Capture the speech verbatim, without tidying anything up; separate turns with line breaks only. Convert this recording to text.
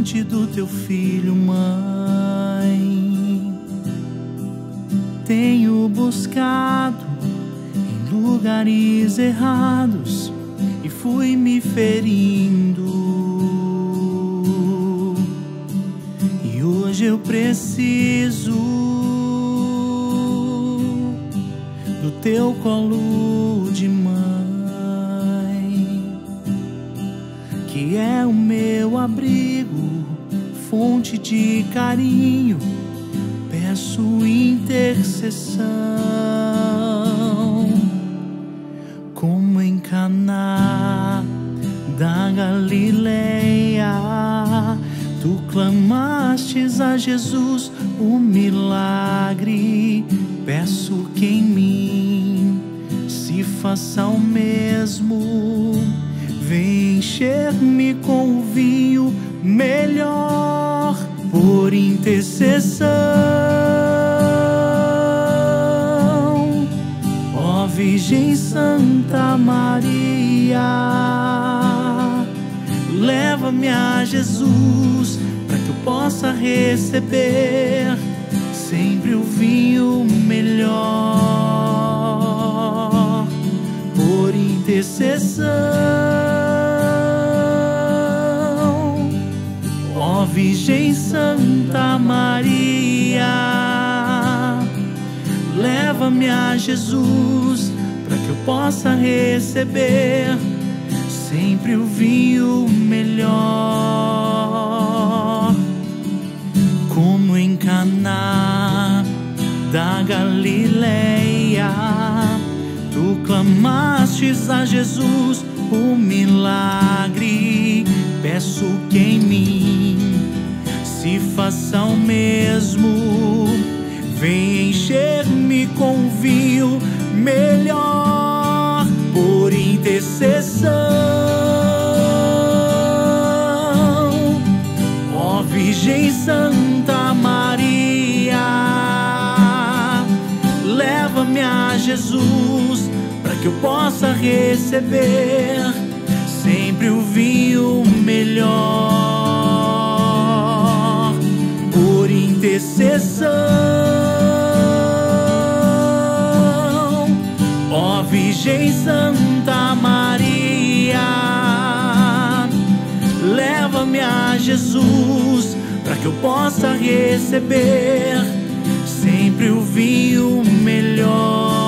diante do teu filho, mãe. Tenho buscado em lugares errados e fui me ferindo. E hoje eu preciso do teu colo de mãe, que é o meu abrigo, fonte de carinho. Peço intercessão, como em Caná da Galileia. Tu clamastes a Jesus o milagre. Peço que em mim se faça o mesmo. Vem encher-me com o vinho melhor, por intercessão. Ó Virgem Santa Maria, leva-me a Jesus, para que eu possa receber sempre o vinho melhor, por intercessão. Ó Virgem Santa Maria, leva-me a Jesus, para que eu possa receber sempre o vinho melhor. Como em Caná da Galileia, tu clamastes a Jesus o milagre. Peço que em mim se faça o mesmo. Vem encher-me com o vinho melhor, por intercessão. Ó Virgem Santa Maria, leva-me a Jesus, para que eu possa receber sempre o vinho melhor, por intercessão. Ó Virgem Santa Maria, leva-me a Jesus, para que eu possa receber sempre o vinho melhor.